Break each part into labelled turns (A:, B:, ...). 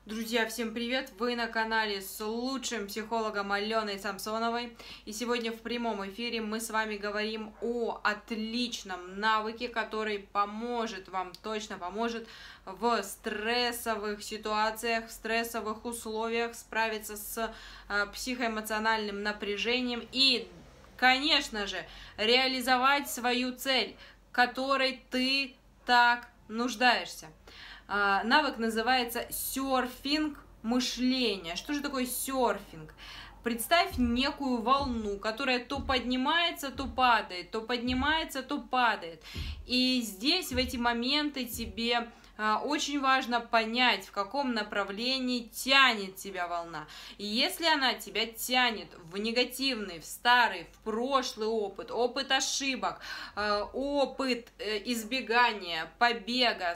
A: Друзья, всем привет! Вы на канале с лучшим психологом Аленой Самсоновой. И сегодня в прямом эфире мы с вами говорим о отличном навыке, который поможет вам, точно поможет в стрессовых ситуациях, в стрессовых условиях справиться с психоэмоциональным напряжением и, конечно же, реализовать свою цель, которой ты так нуждаешься. Навык называется серфинг мышления. Что же такое серфинг? Представь некую волну, которая то поднимается, то падает, то поднимается, то падает. И здесь, в эти моменты, тебе очень важно понять, в каком направлении тянет тебя волна. И если она тебя тянет в негативный, в старый, в прошлый опыт, опыт ошибок, опыт избегания, побега,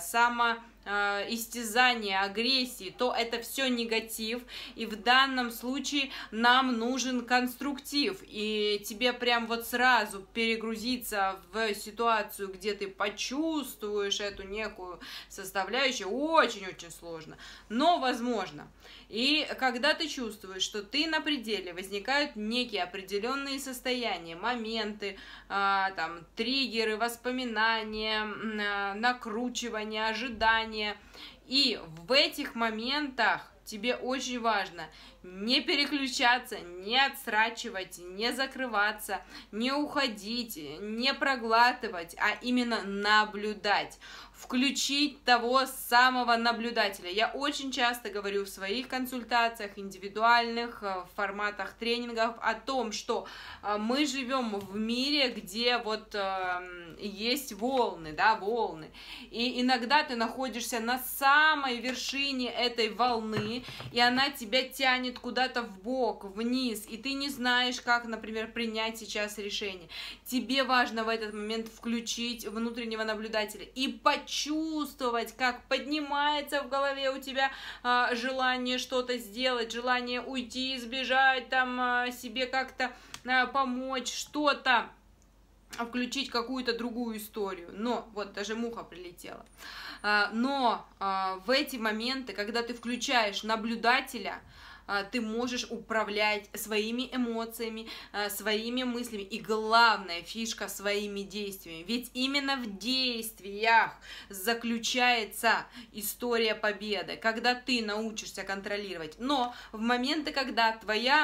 A: истязания, агрессии, то это все негатив, и в данном случае нам нужен конструктив, и тебе прям вот сразу перегрузиться в ситуацию, где ты почувствуешь эту некую составляющую, очень-очень сложно, но возможно. И когда ты чувствуешь, что ты на пределе, возникают некие определенные состояния, моменты, там, триггеры, воспоминания, накручивания, ожидания. И в этих моментах тебе очень важно не переключаться, не отсрачивать, не закрываться, не уходить, не проглатывать, а именно наблюдать. Включить того самого наблюдателя. Я очень часто говорю в своих консультациях, индивидуальных форматах тренингов о том, что мы живем в мире, где вот есть волны, да, волны. И иногда ты находишься на самой вершине этой волны, и она тебя тянет куда-то в бок, вниз, и ты не знаешь, как, например, принять сейчас решение. Тебе важно в этот момент включить внутреннего наблюдателя и почувствовать, как поднимается в голове у тебя желание что-то сделать, желание уйти, сбежать, там, себе как-то помочь, что-то, включить какую-то другую историю. Но, вот даже муха прилетела. Но в эти моменты, когда ты включаешь наблюдателя, ты можешь управлять своими эмоциями, своими мыслями и, главная фишка, своими действиями. Ведь именно в действиях заключается история победы, когда ты научишься контролировать. Но в моменты, когда твое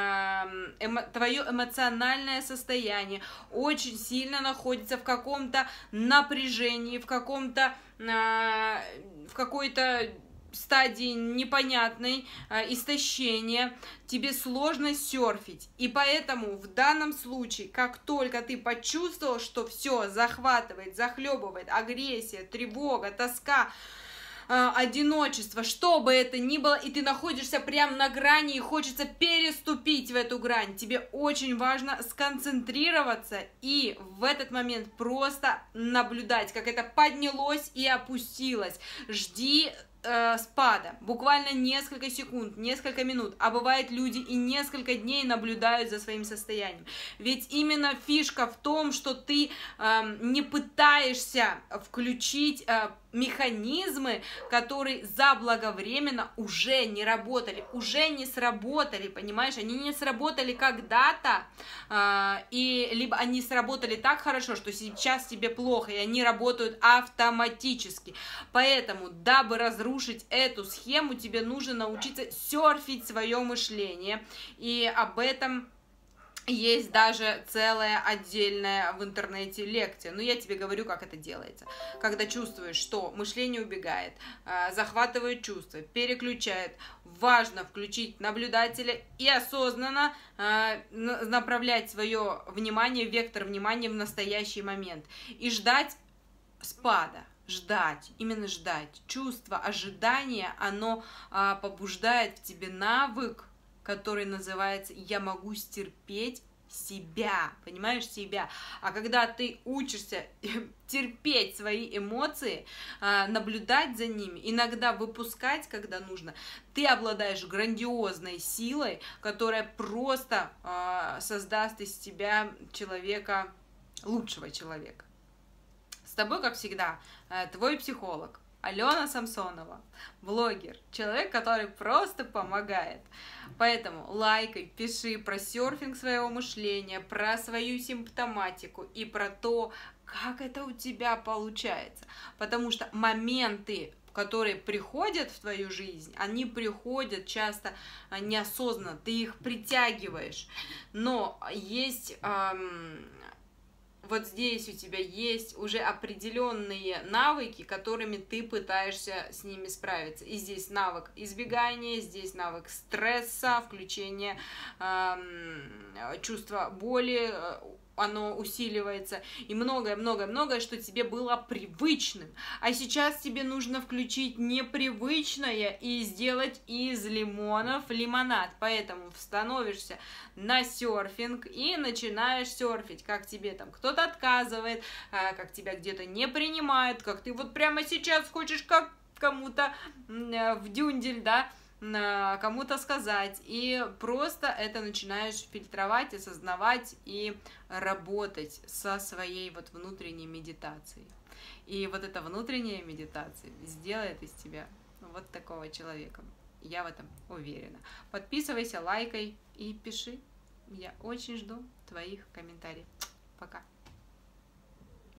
A: эмоциональное состояние очень сильно находится в каком-то напряжении, в какой-то стадии непонятной, истощения, тебе сложно серфить. И поэтому в данном случае, как только ты почувствовал, что все захватывает, захлебывает, агрессия, тревога, тоска, одиночество, что бы это ни было, и ты находишься прямо на грани, и хочется переступить в эту грань, тебе очень важно сконцентрироваться и в этот момент просто наблюдать, как это поднялось и опустилось. Жди спада, буквально несколько секунд, несколько минут, а бывает люди и несколько дней наблюдают за своим состоянием. Ведь именно фишка в том, что ты не пытаешься включить механизмы, которые заблаговременно уже не работали, уже не сработали, понимаешь, они не сработали когда-то, и либо они сработали так хорошо, что сейчас тебе плохо, и они работают автоматически. Поэтому, дабы разрушить эту схему, тебе нужно научиться серфить свое мышление, и об этом есть даже целая отдельная в интернете лекция. Но я тебе говорю, как это делается. Когда чувствуешь, что мышление убегает, захватывает чувства, переключает, важно включить наблюдателя и осознанно направлять свое внимание, вектор внимания в настоящий момент. И ждать спада. Ждать, именно ждать. Чувство ожидания, оно побуждает в тебе навык, который называется «я могу стерпеть себя», понимаешь, себя. А когда ты учишься терпеть свои эмоции, наблюдать за ними, иногда выпускать, когда нужно, ты обладаешь грандиозной силой, которая просто создаст из тебя человека, лучшего человека. С тобой, как всегда, твой психолог Алена Самсонова, блогер, человек, который просто помогает. Поэтому лайкай, пиши про серфинг своего мышления, про свою симптоматику и про то, как это у тебя получается. Потому что моменты, которые приходят в твою жизнь, они приходят часто неосознанно, ты их притягиваешь. Но есть... вот здесь у тебя есть уже определенные навыки, которыми ты пытаешься с ними справиться. И здесь навык избегания, здесь навык стресса, включение чувства боли, оно усиливается, и многое-многое-многое, что тебе было привычным. А сейчас тебе нужно включить непривычное и сделать из лимонов лимонад. Поэтому становишься на серфинг и начинаешь серфить, как тебе там кто-то отказывает, как тебя где-то не принимают, как ты вот прямо сейчас хочешь как кому-то в дюндель, да, кому-то сказать, и просто это начинаешь фильтровать, осознавать и работать со своей вот внутренней медитацией. И вот эта внутренняя медитация сделает из тебя вот такого человека. Я в этом уверена. Подписывайся, лайкай и пиши. Я очень жду твоих комментариев. Пока.